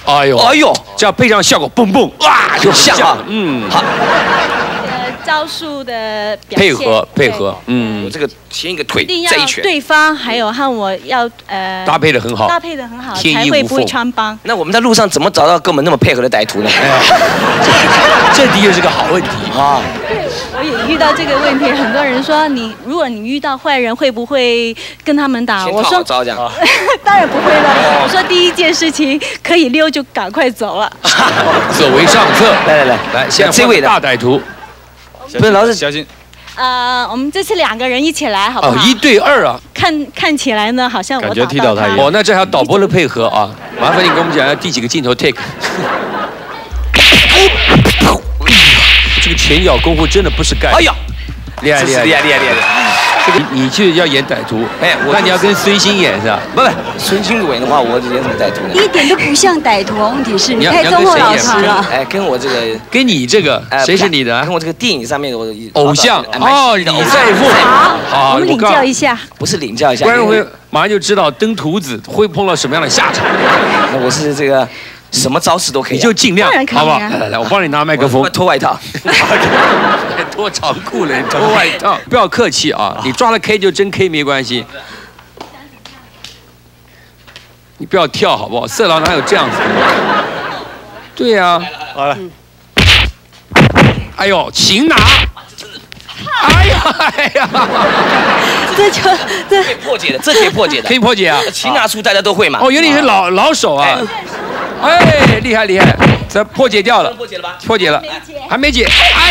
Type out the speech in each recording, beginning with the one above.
哎呦，哎呦，这样配上效果，蹦蹦，哇，就像啊，好。 招数的表现配合， 这个前一个腿， 一定要对方还有和我要搭配的很好， 搭配的很好，才会不会穿帮。 那我们在路上怎么找到跟我们那么配合的歹徒呢？ 这的确是个好问题啊。 对，我也遇到这个问题，很多人说如果你遇到坏人，会不会跟他们打？我说招这样， 当然不会了。我说第一件事情可以溜就赶快走了。 走为上策。 来， 现在这位大歹徒。 不是老师，小心。 我们这次2个人一起来，好不好 ？1对2啊。 看起来呢，好像我感觉踢到他一样。 哦，那这还要导播的配合啊！麻烦你跟我们讲一下第几个镜头 take。这个前脚功夫真的不是盖。哎呀，厉害！这个你就要演歹徒，那你要跟孙兴演是吧？ 不，孙兴演的话，我演什么歹徒呢？ 一点都不像歹徒，问题是你太忠厚老实了。 跟我这个， 跟你这个，谁是你的？ 跟我这个电影上面的我偶像哦，李在富。 好，我们领教一下。 不是领教一下， 观众会马上就知道登徒子会碰到什么样的下场。 我是这个。 什么招式都可以， 你就尽量，好不好？来，我帮你拿麦克风， 脱外套， 脱长裤了，脱外套，不要客气啊！你抓了 K 就真 K 没关系，你不要跳好不好？色狼哪有这样子的？对呀，好了，哎呦，擒拿！ 哎呀！ 这就这可以破解的，这可以破解的， 可以破解啊！ 擒拿术大家都会嘛。 哦，原来是老手啊！哎，厉害！这破解掉了， 破解了吧？ 破解了，还没解。哎，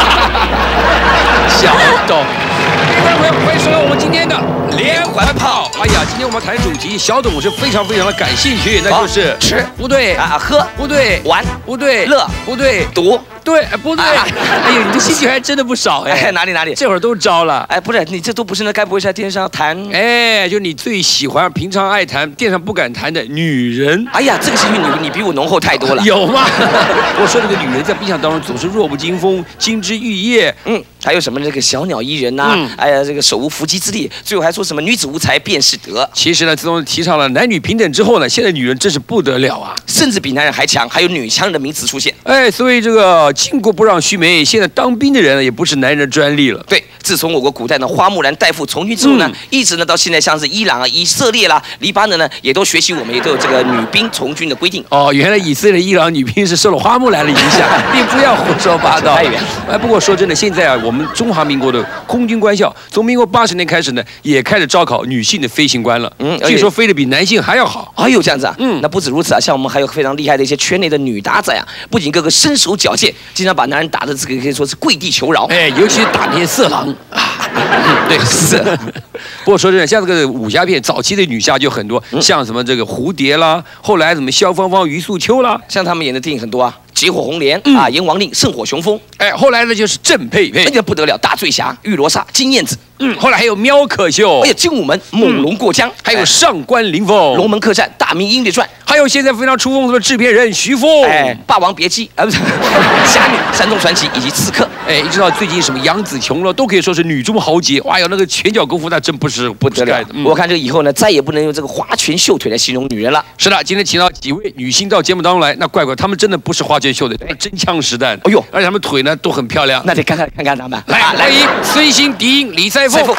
小董，观众朋友，欢迎收看我们今天的连环炮。哎呀，今天我们谈主题，小董是非常的感兴趣，那就是吃不对啊，喝不对， 玩不对， 乐不对， 赌。 对，不对，哎呦，你的兴趣还真的不少哎， 哪里， 这会儿都招了， 哎，不是，你这都不是那该不会是在电视上谈？ 哎，就你最喜欢、平常爱谈、电视上不敢谈的女人。 哎呀，这个兴趣你比我浓厚太多了。 有吗？我说这个女人在冰箱当中总是弱不禁风、金枝玉叶， 还有什么这个小鸟依人呐，哎呀，这个手无缚鸡之力，最后还说什么女子无才便是德。 其实呢，自从提倡了男女平等之后呢，现在女人真是不得了啊， 甚至比男人还强，还有女强人的名词出现。 哎，所以这个巾帼不让须眉，现在当兵的人呢，也不是男人的专利了。 对，自从我国古代呢花木兰代父从军之后呢，一直呢到现在，像是伊朗啊、以色列啦、黎巴嫩呢，也都学习我们，也都有这个女兵从军的规定。 哦，原来以色列、伊朗女兵是受了花木兰的影响，并不要胡说八道。哎，不过说真的，现在啊，我们中华民国的空军官校，从民国80年开始呢，也开始招考女性的飞行官了。据说飞得比男性还要好。 哎呦，这样子啊？那不止如此啊，像我们还有非常厉害的一些圈内的女打仔啊，不仅个个身手矫健，经常把男人打的这个可以说是跪地求饶。 哎，尤其是打那些色狼啊。对，是。不过说真的，像这个武侠片，早期的女侠就很多，像什么这个蝴蝶啦，后来什么萧芳芳、余素秋啦， 像他们演的电影很多啊。劫火红莲啊，阎王令、圣火雄风， 哎，后来呢就是郑佩佩， 那个不得了，大醉侠、玉罗刹、金燕子， 后来还有喵可秀， 哎呀，精武门、猛龙过江， 还有上官灵凤、 龙门客栈、大明英烈传， 还有现在非常出风头的制片人徐峰， 哎，霸王别姬啊，不是侠女、山中传奇以及刺客， 哎，一直到最近什么杨紫琼了，都可以说是女中豪杰，哇哟，那个拳脚功夫那真不是不得了。我看这个以后呢，再也不能用这个花拳绣腿来形容女人了。 是的，今天请到几位女星到节目当中来，那怪他们真的不是花拳绣腿，真枪实弹。 哎呦， 而且他们腿呢都很漂亮， 那得看看他们。 来，欢迎孙兴、狄英、李赛凤。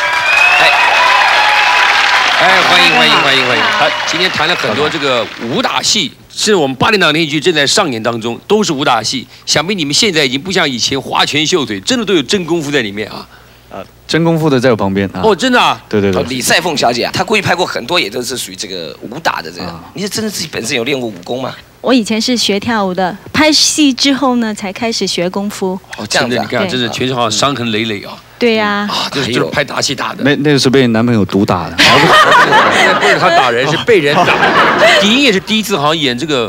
哎，欢迎！今天谈了很多这个武打戏，是我们8点档连续剧正在上演当中，都是武打戏。想必你们现在已经不像以前花拳绣腿，真的都有真功夫在里面啊。 真功夫的在我旁边啊！ 哦，真的啊！ 对， 李赛凤小姐啊，她过去拍过很多，也都是属于这个武打的这个。你是真的自己本身有练过武功吗？ 我以前是学跳舞的，拍戏之后呢，才开始学功夫。 哦，这样子，你看，真是全身好像伤痕累累啊。 对呀， 就是拍打戏打的。 那个是被男朋友毒打的。 不是他打人，是被人打。狄英也是第一次好像演这个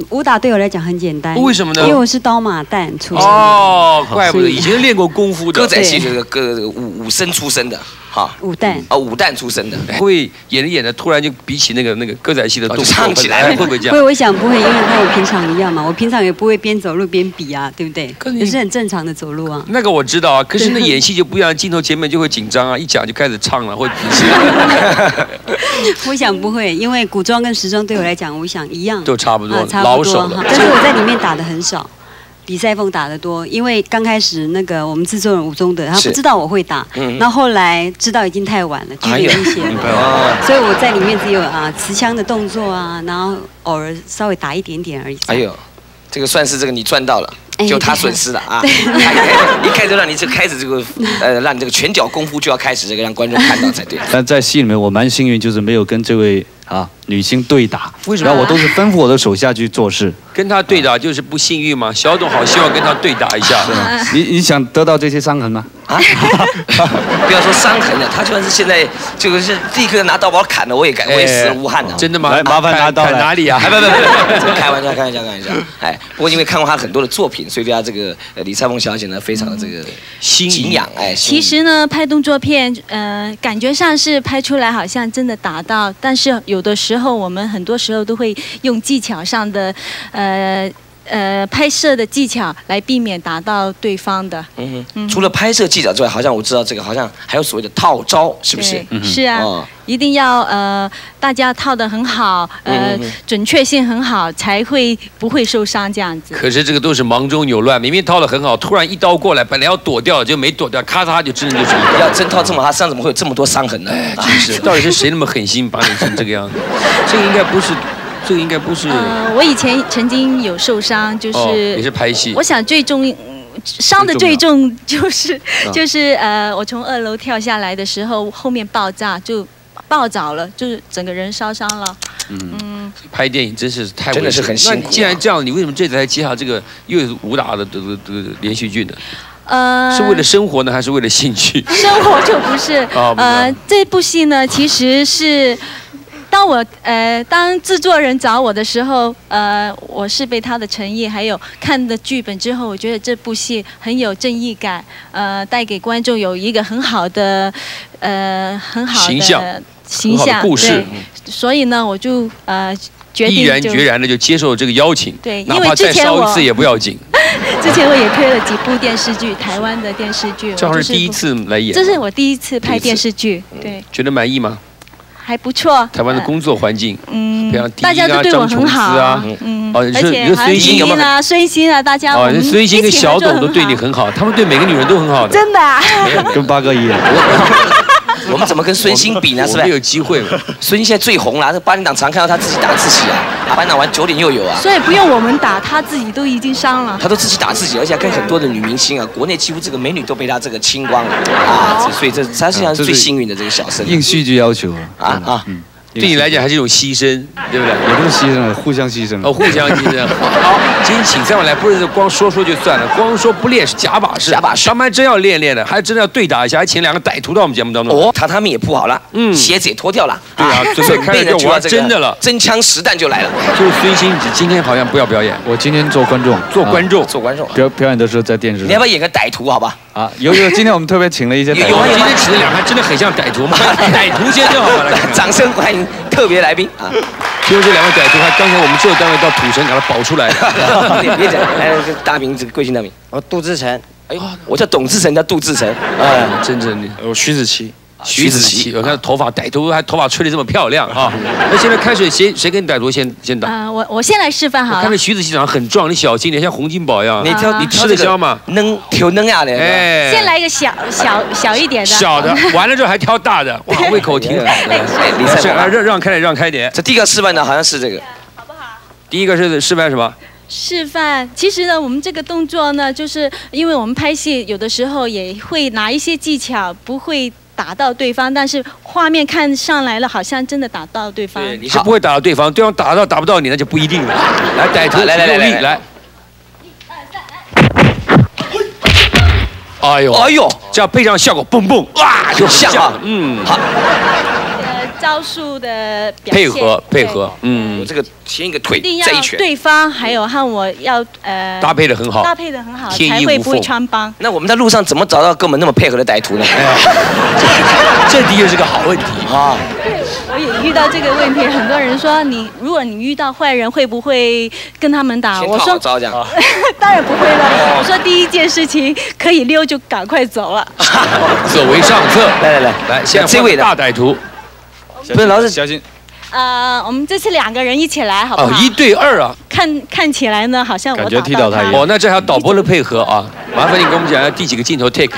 武打对我来讲很简单。 为什么呢？ 因为我是刀马旦出身。 哦，怪不得以前练过功夫的。 歌仔戏这个武生出身的，哈。 武旦。 武旦出身的。 会演着演着，突然就比起那个歌仔戏的动作唱起来， 会不会这样？ 不会，我想不会，因为跟我平常一样嘛。我平常也不会边走路边比啊，对不对？也是很正常的走路啊。 那个我知道啊，可是那演戏就不一样，镜头前面就会紧张啊，一讲就开始唱了，或者比戏。 我想不会，因为古装跟时装对我来讲，我想一样， 都差不多， 老手了。但是我在里面打的很少，比赛风打得多，因为刚开始那个我们制作人吴宗德，他不知道我会打，然后后来知道已经太晚了，距离危险，所以我在里面只有持枪的动作啊，然后偶尔稍微打一点点而已。 哎呦，这个算是这个你赚到了。就他损失了啊！一开始让你就开始这个让你这个拳脚功夫就要开始这个让观众看到才对。 但在戏里面我蛮幸运，就是没有跟这位女星对打。 为什么？ 然后我都是吩咐我的手下去做事。 跟他对打就是不幸运吗？小董好希望跟他对打一下。 你想得到这些伤痕吗？ 啊！不要说伤痕了，他就算是现在就是立刻拿刀把我砍了，我也死而无憾的。 真的吗？ 来，麻烦拿刀来。 哪里啊？ 不，开玩笑。哎，不过因为看过他很多的作品，所以对他这个李灿凤小姐呢，非常的这个敬仰。哎， 其实呢，拍动作片，感觉上是拍出来好像真的达到，但是有的时候我们很多时候都会用技巧上的，拍摄的技巧来避免达到对方的。 除了拍摄技巧之外，好像我知道这个好像还有所谓的套招，是不是？ 是啊。一定要大家套得很好，准确性很好，才会不会受伤这样子。 可是这个都是忙中有乱，明明套得很好，突然一刀过来，本来要躲掉就没躲掉，咔嚓就真的就是一刀。 要真套这么好，身上怎么会有这么多伤痕呢？ 真是，到底是谁那么狠心把你成这个样子？这个应该不是。 我以前曾经有受伤，就是也是拍戏。 我想伤的最重就是我从2楼跳下来的时候，后面爆炸就爆着了，就是整个人烧伤了。 拍电影真是太真的是很辛苦。 那既然这样，你为什么这次才接下这个又是武打的连续剧呢？是为了生活呢，还是为了兴趣？ 生活就不是。这部戏呢，其实是。当制作人找我的时候，我是被他的诚意还有看的剧本之后，我觉得这部戏很有正义感，带给观众有一个很好的形象故事。 所以呢，我就决定毅然决然的就接受这个邀请。 对，因为之前哪怕再烧一次也不要紧。 之前我也推了几部电视剧，台湾的电视剧。 这是第一次来演。 这是我第一次拍电视剧，对。 觉得满意吗？ 还不错。 台湾的工作环境， 大家都对我很好啊，而且孙欣啊、孙欣啊，大家孙欣跟小董都对你很好，他们对每个女人都很好的。 真的啊？ 跟八哥一样。 我们怎么跟孙欣比呢？是不是？ 没有机会。 孙欣现在最红了，这8点档常看到他自己打自己啊，8点档完9点又有啊。 所以不用我们打，他自己都已经伤了。 他都自己打自己，而且跟很多的女明星啊，国内几乎这个美女都被他这个清光了啊，所以他实际上是最幸运的这个小生。 应戏剧要求啊。 对你来讲还是一种牺牲，对不对？ 也不是牺牲，互相牺牲。 互相牺牲。好，今天请3位来，不是光说就算了，光说不练是假把式。他们还真要练的，还真的要对打一下，还请2个歹徒到我们节目当中。 榻榻米也铺好了，鞋子也脱掉了。 对啊，准备开始就玩真的了， 真枪实弹就来了。 就是孙欣，你今天好像不要表演， 我今天做观众。表演的时候在电视上。 你要不要演个歹徒，好吧？ 有，今天我们特别请了一些歹徒。 有，今天请了2个，还真的很像歹徒嘛。歹徒先生，好吧，来看看。 掌声欢迎特别来宾啊！ 就是这2位歹徒，刚才我们制作单位到土城给他保出来的。 别讲，来大名，这个贵姓大名？ 杜志成。 哎呦，我叫董志成，叫杜志成。 真的， 我徐子淇。 徐子淇，我看头发，歹徒还头发吹得这么漂亮啊！那现在开始谁跟歹徒先打？ 我先来示范好了。 我看着徐子淇长得很壮，你小心点，像洪金宝一样。你吃得消吗？ 挑嫩呀的。 哎，先来一个小一点的。 小的，完了之后还挑大的，哇，胃口挺好的。让开点。 这第一个示范的好像是这个， 好不好？ 第一个是示范什么？ 示范，其实呢，我们这个动作呢，就是因为我们拍戏有的时候也会拿一些技巧，不会打到对方，但是画面看上来了，好像真的打到对方。 对，你是不会打到对方，对方打不到你，那就不一定了。来，歹徒，来，用力来。哎呦，这样配上效果，蹦蹦，哇，就像。好。 招数的表现配合， 有这个前一个腿再一拳， 对方还有和我要搭配的很好， 才会不会穿帮。 那我们在路上怎么找到跟我们那么配合的歹徒呢？ 这的确是个好问题啊。 我也遇到这个问题，很多人说如果你遇到坏人，会不会跟他们打？我说当然不会了。我说第一件事情可以溜就赶快走了。 走为上策。 来， 现在这位大歹徒， 不是老师小心。 我们这次2个人一起来，好不好 ？1对2啊。 看起来呢，好像我感觉踢到他一样。 那这还有导播的配合啊！麻烦你跟我们讲一下第几个镜头 take。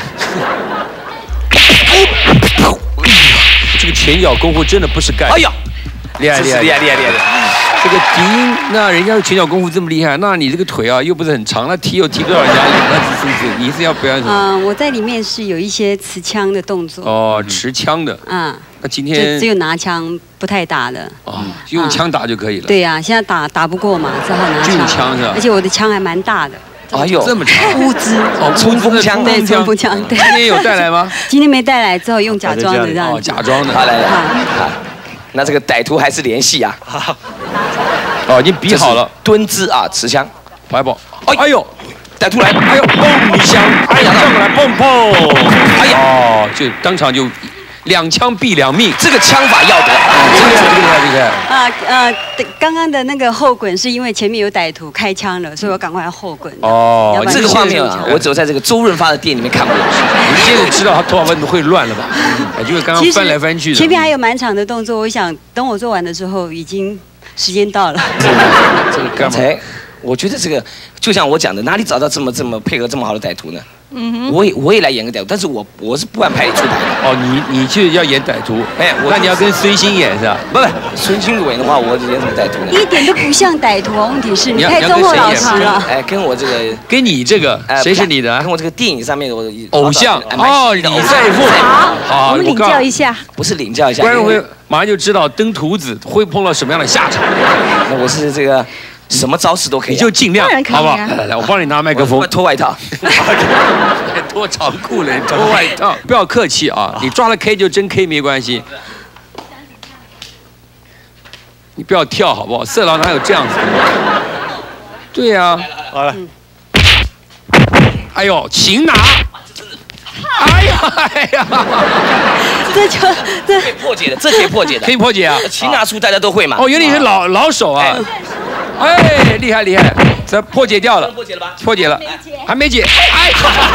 这个前脚功夫真的不是盖。 哎呀， 厉害！这个迪英，那人家前脚功夫这么厉害，那你这个腿啊又不是很长，那踢又踢不到人家，那你是要表演什么？ 我在里面是有一些持枪的动作。 哦，持枪的。那今天只有拿枪不太打的。 用枪打就可以了。 对呀，现在打不过嘛，只好拿就枪是吧？ 而且我的枪还蛮大的。 哎呦， 这么长！ 乌兹冲锋枪， 对，冲锋枪。对。 今天有带来吗？ 今天没带来，只好用假装的这样。 假装的。 好来。那这个歹徒还是联系啊。 已经比好了， 蹲姿啊，持枪， 跑一跑。哎呦， 歹徒来， 哎呦，嘣一枪，哎呀，这样来砰砰，哎呀，就当场就2枪毙2命，这个枪法要得，这个厉害。 刚刚的那个后滚是因为前面有歹徒开枪了，所以我赶快后滚。 这个画面啊，我只有在这个周润发的店里面看过。 你现在知道他头发会乱了吧？因为刚刚翻来翻去的。 前面还有蛮长的动作，我想等我做完的时候已经。时间到了。 这个刚才，我觉得这个就像我讲的，哪里找到这么配合这么好的歹徒呢？我也来演个歹徒，但是我是不按牌理出牌的。 你就要演歹徒，那你要跟孙兴演是吧？ 不，孙兴演的话，我演什么歹徒呢？ 一点都不像歹徒啊！问题是你太忠厚老实了。 跟我这个， 跟你这个，谁是你的？ 跟我这个电影上面的我偶像李在富。 好，我们领教一下。 不是领教一下， 观众会马上就知道登徒子会碰到什么样的下场。 那我是这个。什么招式都可以， 你就尽量，好不好？来，我帮你拿麦克风， 脱外套， 脱长裤了，脱外套，不要客气啊！你抓了 K 就真 K 没关系，你不要跳好不好？色狼哪有这样子的？对呀， 好了， 哎呦，擒拿！哎呀， 这可以破解的，这可以破解的， 可以破解啊！ 擒拿术大家都会嘛？ 原来是老手啊！哎，厉害！这破解掉了， 破解了吧？ 破解了，还没解。哎，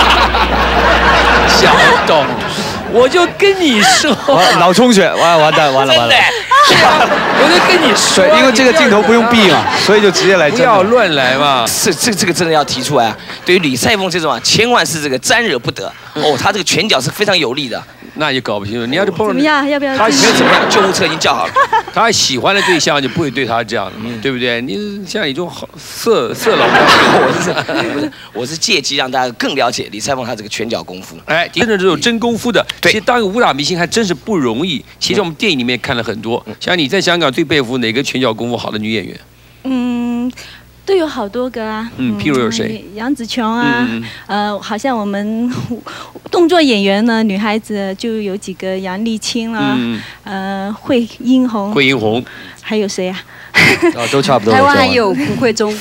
小董，我就跟你说， 脑充血，完了。 我就跟你说， 因为这个镜头不用避嘛，所以就直接来。 不要乱来嘛！ 这个真的要提出来啊！对于李赛凤这种啊，千万是这个沾惹不得他这个拳脚是非常有力的。 那就搞不清楚，你要是碰到怎么样？要不要？ 他怎么样？救护车已经叫好了。 他喜欢的对象就不会对他这样，对不对？你像你这种色狼， 我是借机让大家更了解李赛凤他这个拳脚功夫。 真的这种真功夫的，其实当一个武打明星还真是不容易。其实我们电影里面看了很多，像你在香港最佩服哪个拳脚功夫好的女演员？ 都有好多个啊， 譬如有谁？ 杨紫琼啊，好像我们动作演员呢，女孩子就有几个杨丽菁啦，惠英红，还有谁啊？ 都差不多。 台湾还有胡慧中，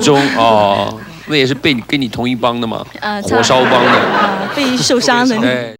那也是跟你同一帮的嘛，火烧帮的， 被受伤的。